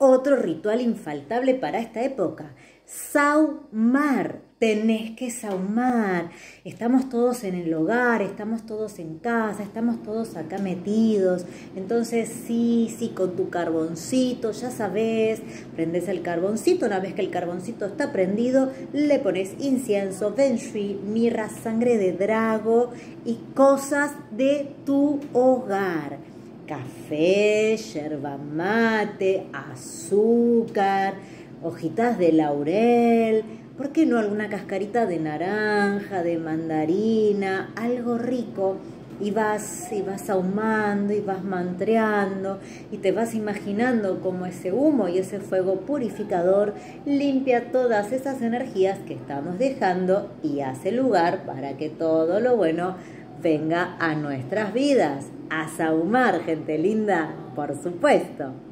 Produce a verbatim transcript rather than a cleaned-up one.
Otro ritual infaltable para esta época, saumar. Tenés que saumar. Estamos todos en el hogar, estamos todos en casa, estamos todos acá metidos. Entonces sí, sí, con tu carboncito, ya sabes, prendes el carboncito. Una vez que el carboncito está prendido, le pones incienso, feng shui, mirra, sangre de drago y cosas de tu hogar. Café, yerba mate, azúcar, hojitas de laurel, ¿por qué no alguna cascarita de naranja, de mandarina, algo rico? Y vas, y vas ahumando y vas mantreando y te vas imaginando cómo ese humo y ese fuego purificador limpia todas esas energías que estamos dejando y hace lugar para que todo lo bueno venga a nuestras vidas. A sahumar, gente linda, por supuesto.